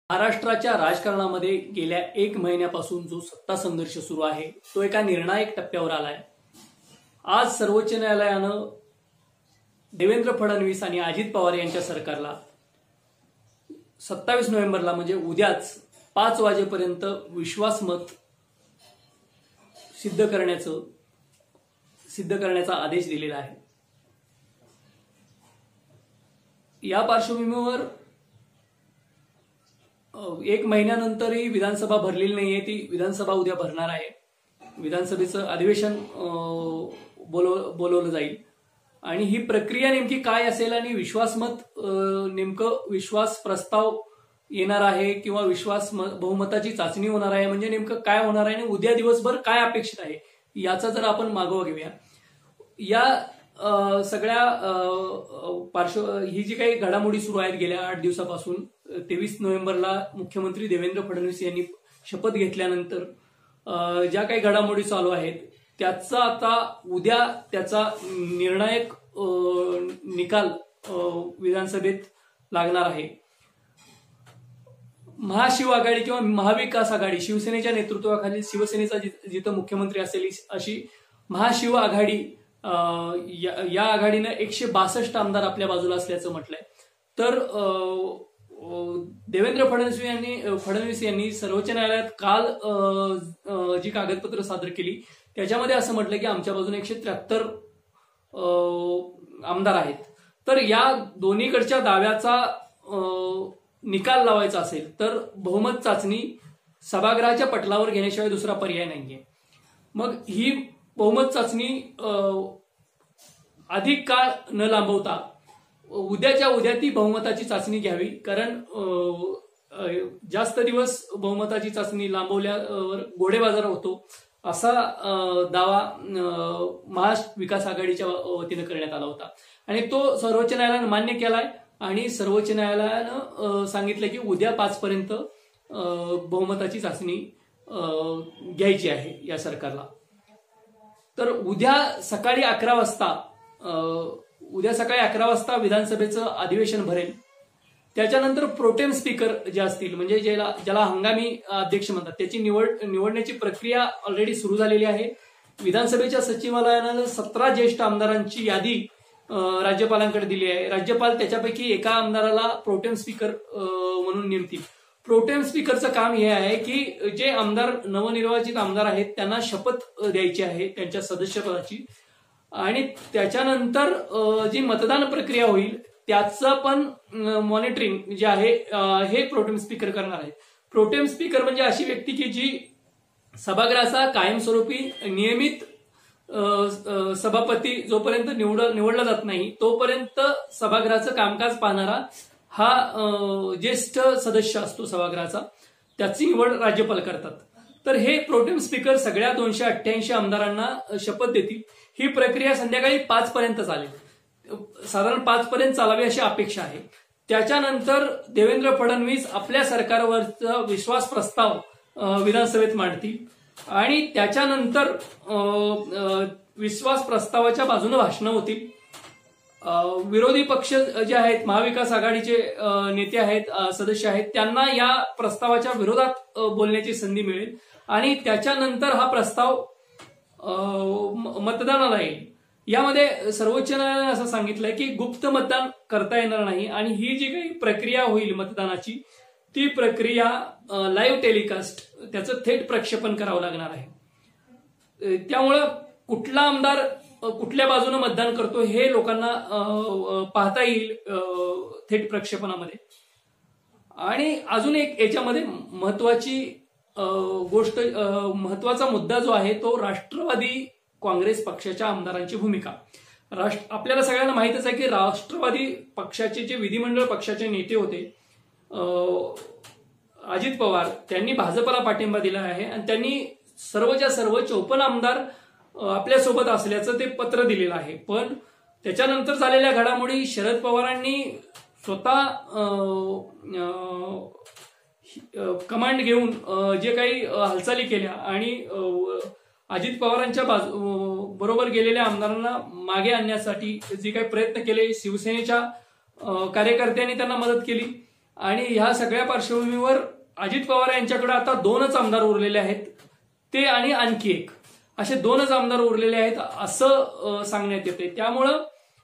महाराष्ट्राच्या राजकारणामध्ये गेल्या 1 महिन्यापासून जो सत्ता संघर्ष सुरू आहे तो एका निर्णायक टप्प्यावर आलाय। आज सर्वोच्च न्यायालयानं देवेंद्र फडणवीस आणि अजित पवार यांच्या सरकारला 27 नोव्हेंबरला म्हणजे उद्याच 5 वाजेपर्यंत विश्वासमत सिद्ध करण्याचा आदेश दिलेला आहे। या पार्श्वभूमीवर 1 महिन्यानंतरही विधानसभा भरलेली नाहीये, ती विधानसभा उद्या भरणार आहे। विधानसभेचं अधिवेशन बोलवलं जाईल आणि ही प्रक्रिया नेमकी काय असेल आणि विश्वासमत नेमकं विश्वास प्रस्ताव येणार आहे किंवा बहुमताची चाचणी होणार आहे म्हणजे नेमकं काय होणार आहे आणि उद्या दिवसभर काय अपेक्षित आहे याचा जर आपण मागोवा घेऊया। या सगळ्या ही जी काही घडामोडी सुरू आहेत गेल्या 8 दिवसापासून 23 नोव्हेंबरला मुख्यमंत्री देवेंद्र फडणवीस यांनी शपथ घेतल्यानंतर ज्या काही घडामोडी चालू आहेत त्याचा आता उद्या त्याचा निर्णायक निकाल विधानसभेत लागणार आहे। महाशिव आघाडी किंवा महाविकास आघाडी शिवसेनेच्या नेतृत्वाखाली शिवसेनेचा जिथं मुख्यमंत्री असेल अशी महाशिव आघाडी या आघाडीनं 162 आमदार आपल्या बाजूला असल्याचं म्हटलंय। तर देवेंद्र फडणवीस यांनी सर्वोच्च न्यायालयात काल जी कागदपत्र सादर केली त्याच्यामध्ये असं म्हटलं की आमच्या बाजूने 173 आमदार आहेत। तर या दोन्हीकडच्या दाव्याचा निकाल लावायचा असेल तर बहुमत चाचणी सभागृहाच्या पटलावर घेण्याशिवाय दुसरा पर्याय नाहीये। मग ही बहुमत चाचणी अधिक काळ न लांबवता उद्याच्या उद्या ती बहुमताची चाचणी घ्यावी, कारण जास्त दिवस बहुमताची चाचणी लांबवल्यावर घोडेबाजार होतो असा दावा महाविकास आघाडीच्या वतीनं करण्यात आला होता आणि तो सर्वोच्च न्यायालयानं मान्य केलाय आणि सर्वोच्च न्यायालयानं सांगितलं की उद्या 5 पर्यंत बहुमताची चाचणी घ्यायची आहे या सरकारला। तर उद्या सकाळी 11 वाजता विधानसभेचं अधिवेशन भरेल। त्याच्यानंतर प्रोटेम स्पीकर जे असतील म्हणजे ज्याला हंगामी अध्यक्ष म्हणतात त्याची निवडण्याची प्रक्रिया ऑलरेडी सुरू झालेली आहे। विधानसभेच्या सचिवालयानं 17 ज्येष्ठ आमदारांची यादी राज्यपालांकडे दिली आहे। राज्यपाल त्याच्यापैकी एका आमदाराला प्रोटेम स्पीकर म्हणून नेमतील। प्रोटेम स्पीकरचं काम हे आहे की जे आमदार नवनिर्वाचित आमदार आहेत त्यांना शपथ द्यायची आहे त्यांच्या सदस्यपदाची आणि त्याच्यानंतर जी मतदान प्रक्रिया होईल त्याचं पण मॉनिटरिंग जे आहे हे प्रोटेम स्पीकर करणार आहेत। प्रोटेम स्पीकर म्हणजे अशी व्यक्ती की जी सभागृहाचा कायमस्वरूपी नियमित सभापती जोपर्यंत निवडला जात नाही तोपर्यंत सभागृहाचं कामकाज पाहणारा हा ज्येष्ठ सदस्य असतो सभागृहाचा, त्याची निवड राज्यपाल करतात। तर हे प्रोटेम स्पीकर सगळ्या 288 आमदारांना शपथ देतील। ही प्रक्रिया संध्याकाळी 5 पर्यंत चालेल, साधारण 5 पर्यंत चालावी अशी अपेक्षा आहे। त्याच्यानंतर देवेंद्र फडणवीस आपल्या सरकारवरचा विश्वास प्रस्ताव विधानसभेत मांडतील आणि त्याच्यानंतर विश्वास प्रस्तावाच्या बाजूने भाषणं होतील। विरोधी पक्ष जे आहेत महाविकास आघाडीचे नेते आहेत सदस्य आहेत त्यांना या प्रस्तावाच्या विरोधात बोलण्याची संधी मिळेल आणि त्याच्यानंतर हा प्रस्ताव मतदानाला येईल। यामध्ये सर्वोच्च न्यायालयाने असं सांगितलंय की गुप्त मतदान करता येणार नाही आणि ही जी काही प्रक्रिया होईल मतदानाची ती प्रक्रिया लाईव्ह टेलिकास्ट त्याचं थेट प्रक्षेपण करावं लागणार आहे। त्यामुळं कुठला आमदार कुठल्या बाजूने मतदान करतो हे लोकांना पाहता येईल थेट प्रक्षेपणामध्ये। आणि अजून एक याच्यामध्ये महत्वाचा मुद्दा जो आहे तो राष्ट्रवादी काँग्रेस पक्षाच्या आमदारांची भूमिका। आपल्याला सगळ्यांना माहितच आहे की राष्ट्रवादी पक्षाचे जे विधिमंडळ पक्षाचे नेते होते अजित पवार त्यांनी भाजपला पाठिंबा दिला आहे आणि त्यांनी सर्वच्या सर्व 54 आमदार आपल्यासोबत असल्याचं ते पत्र दिलेलं आहे। पण त्याच्यानंतर झालेल्या घडामोडी शरद पवारांनी स्वतः कमांड घेऊन जे काही हालचाली केल्या आणि अजित पवारांच्या बरोबर गेलेल्या आमदारांना मागे आणण्यासाठी जे काही प्रयत्न केले शिवसेनेच्या कार्यकर्त्यांनी त्यांना मदत केली आणि ह्या सगळ्या पार्श्वभूमीवर अजित पवार यांच्याकडे आता 2च आमदार उरलेले आहेत, ते आणि आणखी एक, असे 2च आमदार उरलेले आहेत असं सांगण्यात येते. त्यामुळं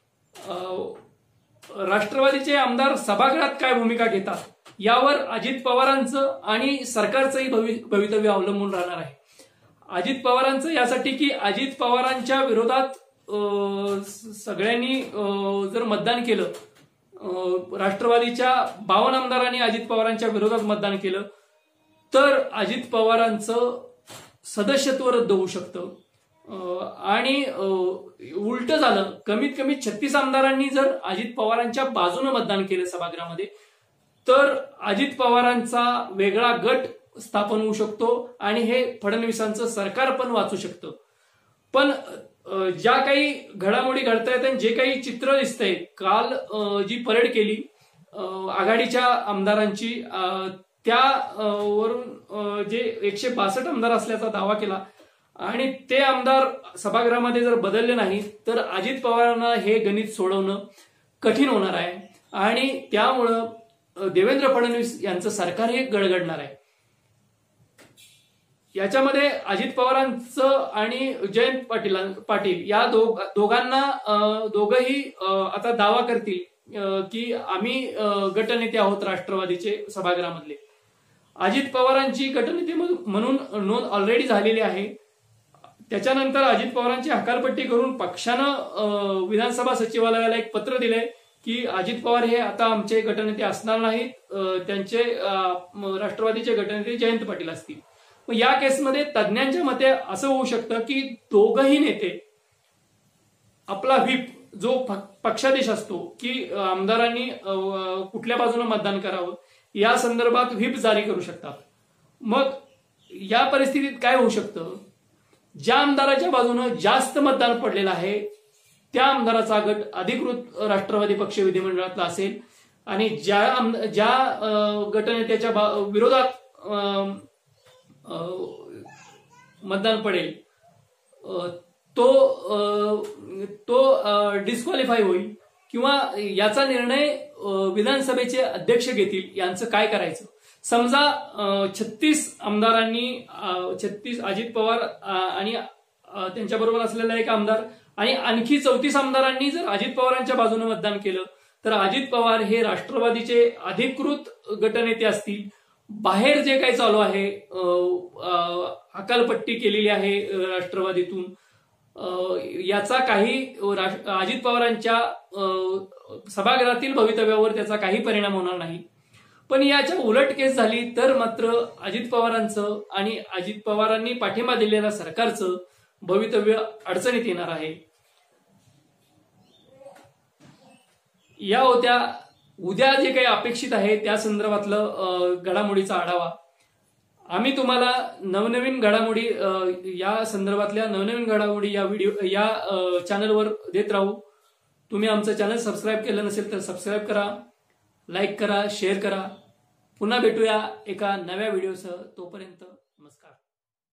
राष्ट्रवादीचे आमदार सभागृहात काय भूमिका घेतात यावर अजित पवारांचं आणि सरकारचंही भवितव्य अवलंबून राहणार आहे. अजित पवारांचं यासाठी की अजित पवारांच्या विरोधात सगळ्यांनी जर मतदान केलं, राष्ट्रवादीच्या 52 आमदारांनी अजित पवारांच्या विरोधात मतदान केलं तर अजित पवारांचं सदस्यत्व रद्द होऊ शकतं आणि उलट झालं, कमीत कमी 36 आमदारांनी जर अजित पवारांच्या बाजूने मतदान केलं सभागृहामध्ये तर अजित पवारांचा वेगळा गट स्थापन होऊ शकतो आणि हे फडणवीसांचं सरकार पण वाचू शकतं. पण ज्या काही घडामोडी घडतायत आणि जे काही चित्र दिसतंय, काल जी परेड केली आघाडीच्या आमदारांची, त्यावरून जे 162 आमदार असल्याचा दावा केला आणि ते आमदार सभागृहामध्ये जर बदलले नाही तर अजित पवारांना हे गणित सोडवणं कठीण होणार आहे आणि त्यामुळं देवेंद्र फडणवीस यांचं सरकार हे गडगडणार आहे. याच्यामध्ये अजित पवारांचं आणि जयंत पाटील या दोघंही आता दावा करतील की आम्ही गटनेते आहोत राष्ट्रवादीचे सभागृहामधले. अजित पवारांची गटनेते म्हणून नोंद ऑलरेडी झालेली आहे. त्याच्यानंतर अजित पवारांची हकालपट्टी करून पक्षानं विधानसभा सचिवालयाला एक पत्र दिलंय की अजित पवार हे आता आमचे गटनेते असणार नाहीत, त्यांचे राष्ट्रवादीचे गटनेते जयंत पाटील असतील. मग या केसमध्ये तज्ज्ञांच्या मते असं होऊ शकतं की दोघही नेते आपला व्हीप जो पक्षादेश असतो की आमदारांनी कुठल्या बाजूने मतदान करावं या संदर्भात व्हीप जारी करू शकतात. मग या परिस्थितीत काय होऊ शकतं, ज्या आमदाराच्या बाजूने जास्त मतदान पडलेलं आहे त्या आमदाराचा गट अधिकृत राष्ट्रवादी पक्ष विधिमंडळातला असेल आणि ज्या गटनेत्याच्या विरोधात मतदान पडेल तो डिस्क्वालिफाय होईल किंवा याचा निर्णय विधानसभेचे अध्यक्ष घेतील यांचं काय करायचं. समजा 36 आमदारांनी 36 अजित पवार आणि त्यांच्याबरोबर असलेला एक आमदार आणि आणखी 34 आमदारांनी जर अजित पवारांच्या बाजूने मतदान केलं तर अजित पवार हे राष्ट्रवादीचे अधिकृत गटनेते असतील. बाहेर जे काही चालू आहे, हकालपट्टी केलेली आहे राष्ट्रवादीतून, याचा काही अजित पवारांच्या सभागृहातील भवितव्यावर त्याचा काही परिणाम होणार नाही. पण याच्या उलट केस झाली तर मात्र अजित पवारांचं आणि अजित पवारांनी पाठिंबा दिलेल्या सरकारचं भवितव्य अडचणीत येणार आहे. या होत्या उद्या जे काही अपेक्षित आहे त्या संदर्भातलं घडामोडीचा आढावा. आम्ही तुम्हाला नवनवीन घडामोडी या संदर्भातल्या नवनवीन घडामोडी या चॅनलवर देत राहू. तुम्ही आमचं चॅनल सबस्क्राईब केलं नसेल तर सबस्क्राईब करा, लाईक करा, शेअर करा. पुन्हा भेटूया एका नव्या व्हिडिओसह. तोपर्यंत